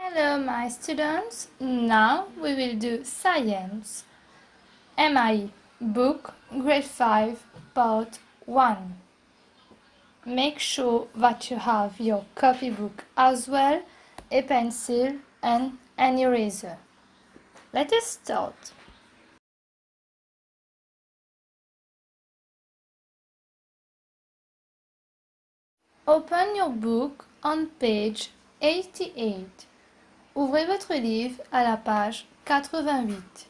Hello my students, now we will do science. MI book grade 5 part 1. Make sure that you have your copybook as well, a pencil and an eraser. Let us start. Open your book on page 88. Ouvrez votre livre à la page 88.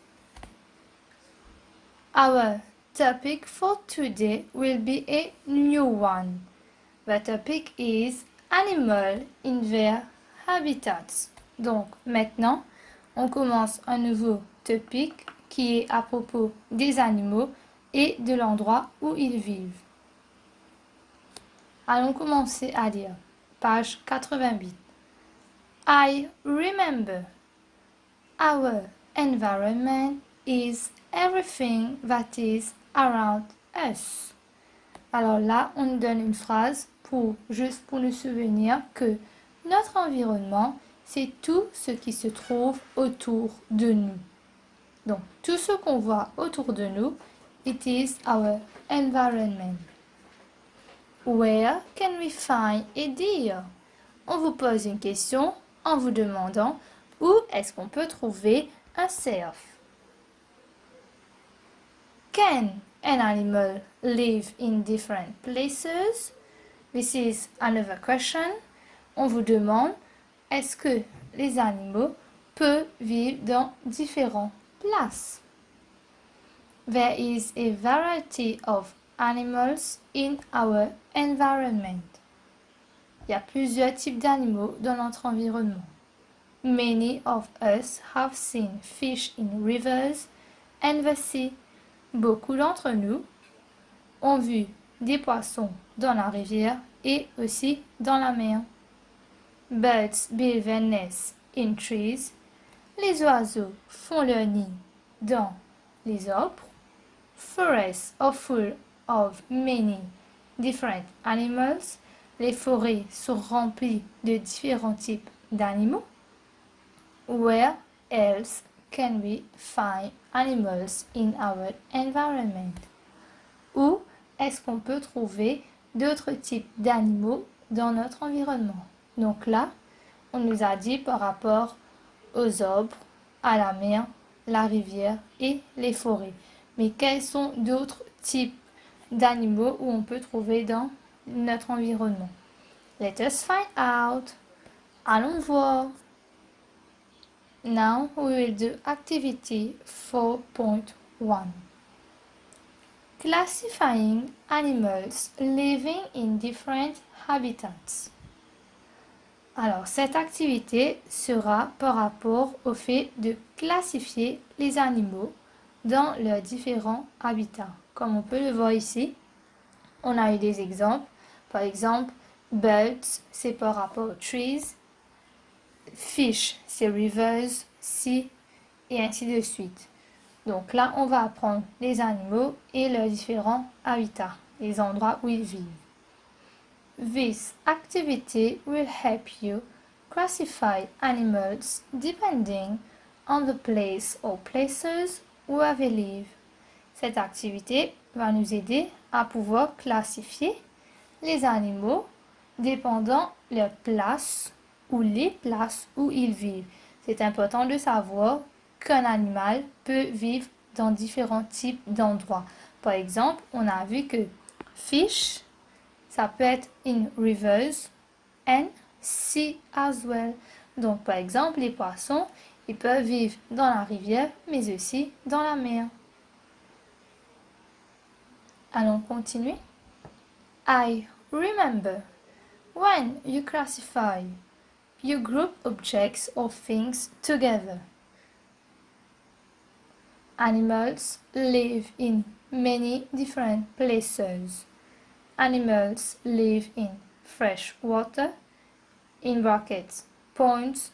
Our topic for today will be a new one. The topic is Animal in their habitats. Donc maintenant, on commence un nouveau topic qui est à propos des animaux et de l'endroit où ils vivent. Allons commencer à lire. Page 88. I remember. Our environment is everything that is around us. Alors là, on nous donne une phrase juste pour nous souvenir que notre environnement, c'est tout ce qui se trouve autour de nous. Donc, tout ce qu'on voit autour de nous, it is our environment. Where can we find a deer? On vous pose une question en vous demandant où est-ce qu'on peut trouver un cerf. Can an animal live in different places? This is another question. On vous demande, est-ce que les animaux peuvent vivre dans différentes places? There is a variety of animals in our environment. Il y a plusieurs types d'animaux dans notre environnement. Many of us have seen fish in rivers and the sea. Beaucoup d'entre nous ont vu des poissons dans la rivière et aussi dans la mer. Birds build their nests in trees. Les oiseaux font leur nid dans les arbres. Forests are full of many different animals. Les forêts sont remplies de différents types d'animaux. Where else can we find animals in our environment? Où est-ce qu'on peut trouver d'autres types d'animaux dans notre environnement? Donc là, on nous a dit par rapport aux arbres, à la mer, la rivière et les forêts. Mais quels sont d'autres types d'animaux où on peut trouver dans notre environnement? Let us find out. Allons voir. Now we will do activity 4.1. Classifying animals living in different habitats. Alors, cette activité sera par rapport au fait de classifier les animaux dans leurs différents habitats. Comme on peut le voir ici, on a eu des exemples. Par exemple, birds, c'est par rapport aux trees. Fish, c'est rivers, sea, et ainsi de suite. Donc là, on va apprendre les animaux et leurs différents habitats, les endroits où ils vivent. This activity will help you classify animals depending on the place or places where they live. Cette activité va nous aider à pouvoir classifier les animaux dépendant leur place ou les places où ils vivent. C'est important de savoir qu'un animal peut vivre dans différents types d'endroits. Par exemple, on a vu que fish, ça peut être in rivers and sea as well. Donc, par exemple, les poissons, ils peuvent vivre dans la rivière, mais aussi dans la mer. Allons continuer. I remember. When you classify, you group objects or things together. Animals live in many different places. Animals live in fresh water, in brackets, ponds,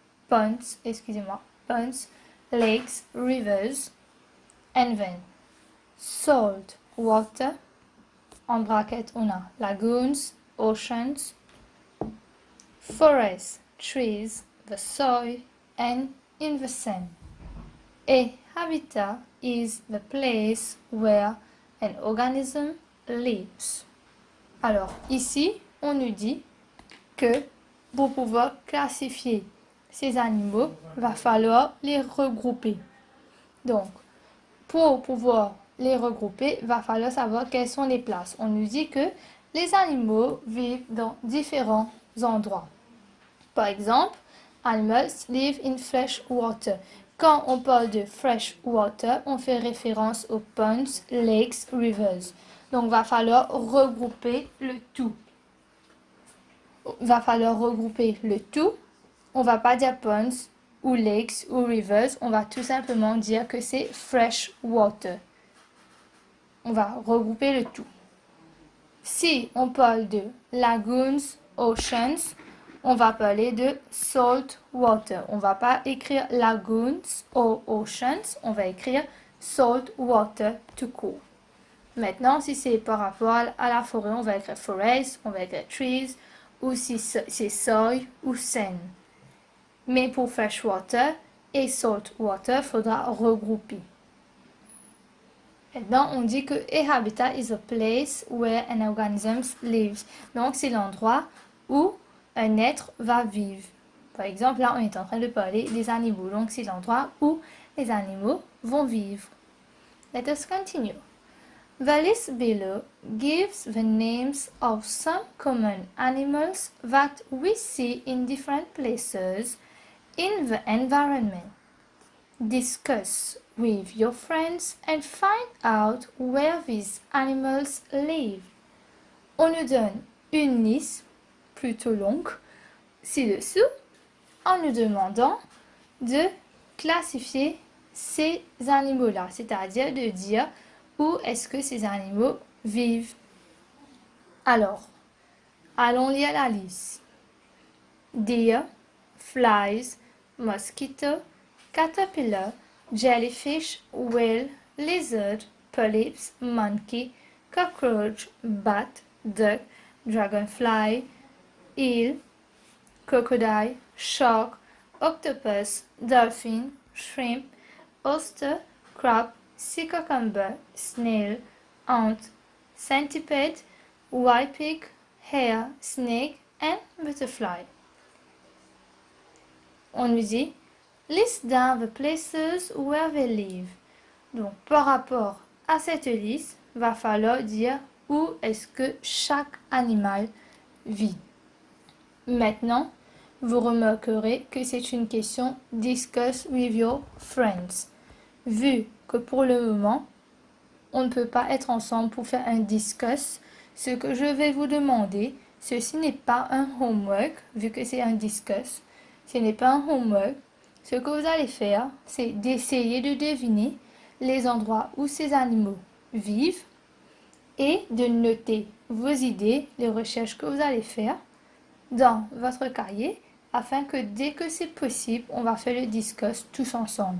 lakes, rivers, and then salt water, en bracket on a lagoons, oceans, forests, trees, the soil, and in the sand. A habitat is the place where an organism lives. Alors ici, on nous dit que pour pouvoir classifier ces animaux, il va falloir les regrouper. Donc, pour pouvoir les regrouper, il va falloir savoir quelles sont les places. On nous dit que les animaux vivent dans différents endroits. Par exemple, animals live in fresh water. Quand on parle de fresh water, on fait référence aux ponds, lakes, rivers. Donc, il va falloir regrouper le tout. On va pas dire ponds ou lakes ou rivers. On va tout simplement dire que c'est fresh water. On va regrouper le tout. Si on parle de lagoons, oceans, on va parler de salt water. On va pas écrire lagoons ou oceans, on va écrire salt water tout court. Maintenant, si c'est par rapport à la forêt, on va écrire forest, on va écrire trees, ou si c'est soil ou sand. Mais pour freshwater et salt water, il faudra regrouper. Maintenant, on dit que a habitat is a place where an organism lives. Donc, c'est l'endroit où un être va vivre. Par exemple, là, on est en train de parler des animaux. Donc, c'est l'endroit où les animaux vont vivre. Let us continue. The list below gives the names of some common animals that we see in different places in the environment. Discuss with your friends and find out where these animals live. On nous donne une liste plutôt longue ci-dessous en nous demandant de classifier ces animaux-là, c'est-à-dire de dire où est-ce que ces animaux vivent. Alors, allons lire la liste. Deer, flies, mosquito, caterpillar, jellyfish, whale, lizard, polyps, monkey, cockroach, bat, duck, dragonfly, eel, crocodile, shark, octopus, dolphin, shrimp, oyster, crab, sea cucumber, snail, ant, centipede, white pig, hare, snake, and butterfly. On nous dit list down the places where they live. Donc, par rapport à cette liste, va falloir dire où est-ce que chaque animal vit. Maintenant, vous remarquerez que c'est une question discuss with your friends. Vu que pour le moment, on ne peut pas être ensemble pour faire un discuss, ce que je vais vous demander, ceci n'est pas un homework, vu que c'est un discuss, ce n'est pas un homework. Ce que vous allez faire, c'est d'essayer de deviner les endroits où ces animaux vivent et de noter vos idées, les recherches que vous allez faire dans votre cahier afin que dès que c'est possible, on va faire le discuss tous ensemble.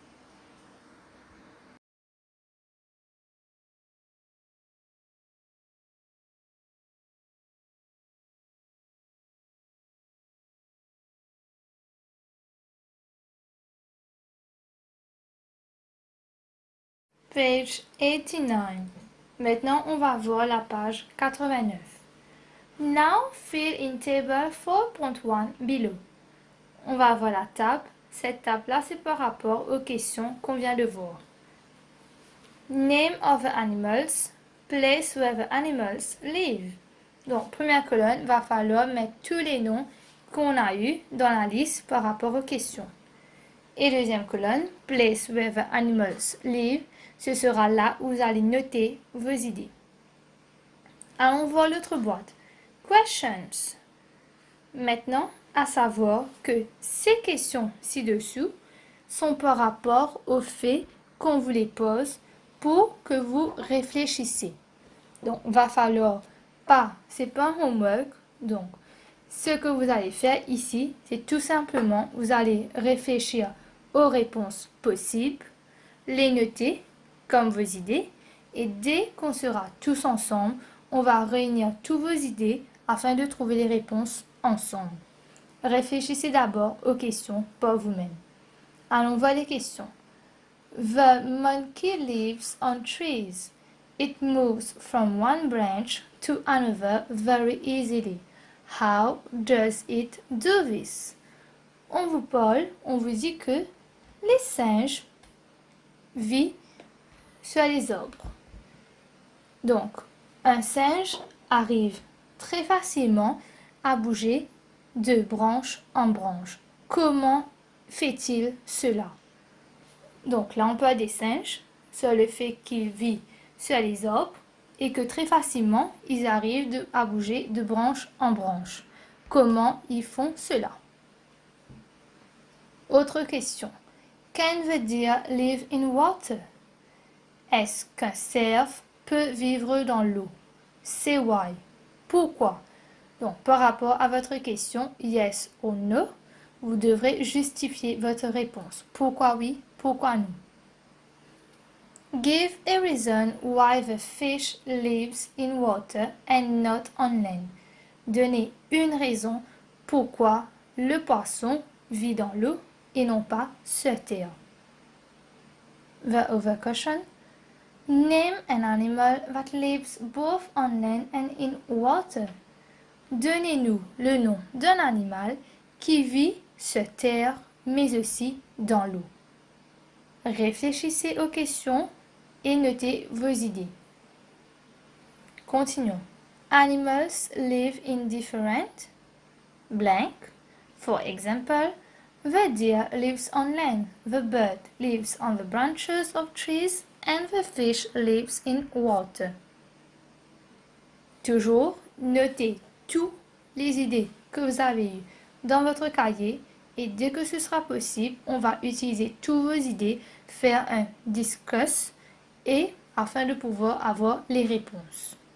Page 89. Maintenant, on va voir la page 89. Now fill in table 4.1 below. On va voir la table. Cette table-là, c'est par rapport aux questions qu'on vient de voir. Name of the animals, place where the animals live. Donc, première colonne, va falloir mettre tous les noms qu'on a eus dans la liste par rapport aux questions. Et deuxième colonne, place where the animals live, ce sera là où vous allez noter vos idées. Allons voir l'autre boîte. Questions. Maintenant, à savoir que ces questions ci-dessous sont par rapport au fait qu'on vous les pose pour que vous réfléchissiez. Donc, va falloir pas, c'est pas un homework. Donc, ce que vous allez faire ici, c'est tout simplement, vous allez réfléchir aux réponses possibles, les noter comme vos idées, et dès qu'on sera tous ensemble, on va réunir toutes vos idées afin de trouver les réponses ensemble. Réfléchissez d'abord aux questions par vous-même. Allons voir les questions. The monkey lives on trees. It moves from one branch to another very easily. How does it do this? On vous parle, on vous dit que les singes vivent sur les arbres. Donc, un singe arrive très facilement à bouger de branche en branche. Comment fait-il cela? Donc là, on parle des singes, sur le fait qu'ils vivent sur les arbres et que très facilement, ils arrivent à bouger de branche en branche. Comment ils font cela? Autre question. Can the deer live in water? Est-ce qu'un cerf peut vivre dans l'eau? C'est why. Pourquoi? Donc, par rapport à votre question, yes ou no, vous devrez justifier votre réponse. Pourquoi oui? Pourquoi non? Give a reason why the fish lives in water and not on land. Donnez une raison pourquoi le poisson vit dans l'eau et non pas sur terre. The other question. Name an animal that lives both on land and in water. Donnez-nous le nom d'un animal qui vit sur terre mais aussi dans l'eau. Réfléchissez aux questions et notez vos idées. Continuons. Animals live in different blank. For example, the deer lives on land, the bird lives on the branches of trees, and the fish lives in water. Toujours, notez toutes les idées que vous avez eues dans votre cahier et dès que ce sera possible, on va utiliser toutes vos idées, faire un discuss et afin de pouvoir avoir les réponses.